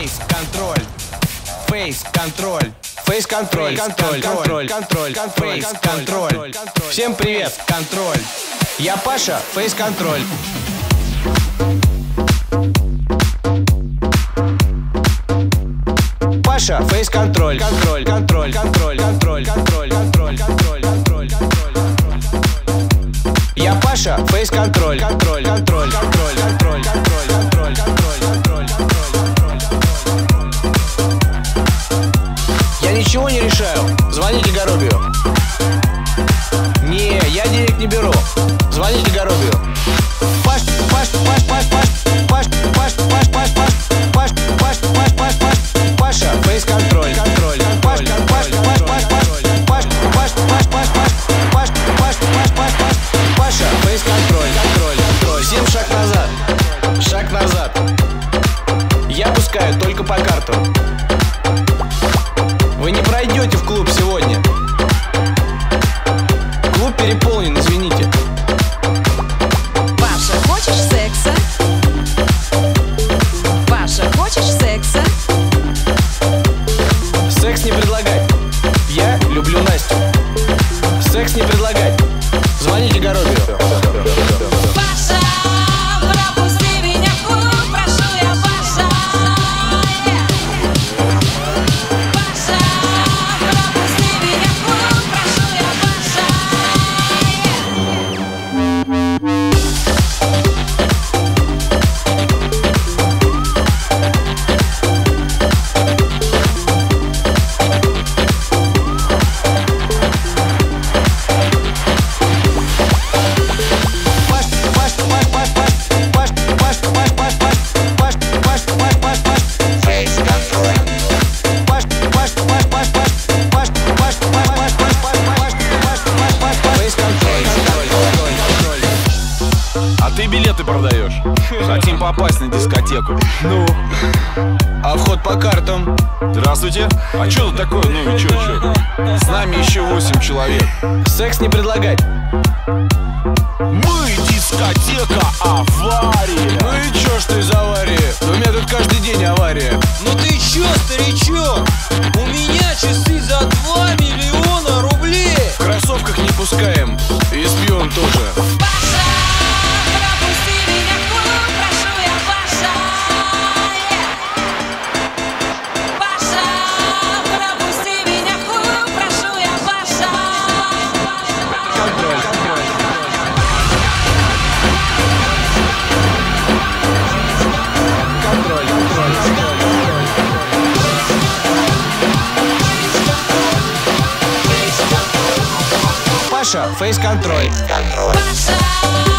Фейс-контроль. Фейс-контроль. Фейс-контроль. Контроль. Контроль. Фейс-контроль. Всем привет, контроль. Я Паша, фейс-контроль. Паша, фейс-контроль. Контроль. Контроль. Контроль. Контроль. Контроль. Контроль. Контроль. Контроль. Контроль. Я Паша, фейс-контроль. Контроль. Контроль. Контроль. Контроль. Контроль. Контроль. Контроль. Контроль. Я ничего не решаю. Звоните Горобию. Не, я денег не беру. Звоните Горобию. Паш, Паш, Паш, Паш, Паш, Паш, Паш, Паш, Паш, Паш, Паш, Паш, Паш, Паш, Паш, Паша, фейс-контроль. Контроль. Паш, Паш, Паш, Паш, Паш, Паш, Паш, Паш, Паш, Паш, Паш, Паш, Паш, Паш, Паша, фейс-контроль. Контроль. Контроль. Всем шаг назад. Шаг назад. Я пускаю только по картам. Вы не пройдете в клуб сегодня. Клуб переполнен, извините. Паша, хочешь секса? Паша, хочешь секса? Секс не предлагать. Я люблю Настю. Секс не предлагать. Звоните Горобию. Паша, пропусти меня в клуб, прошу я, Паша. Паша, пропусти меня в клуб, прошу я, Паша. А ты билеты продаешь? Хотим попасть на дискотеку. Ну, а вход по картам? Здравствуйте. А что тут такое? Ну и чё? С нами еще 8 человек. Секс не предлагать. Мы дискотека авария. Ну и чё, что из аварии? У меня тут каждый день авария. Ну ты чё, старичок? У меня часы за 2 миллиона рублей. В кроссовках не пускаем. И с пьем тоже. Паша, пропусти меня в клуб, прошу я, Паша. Паша, пропусти меня в клуб, прошу я, Паша. Контроль. Контроль. Контроль. Контроль. Паша, фейс-контроль. Паша.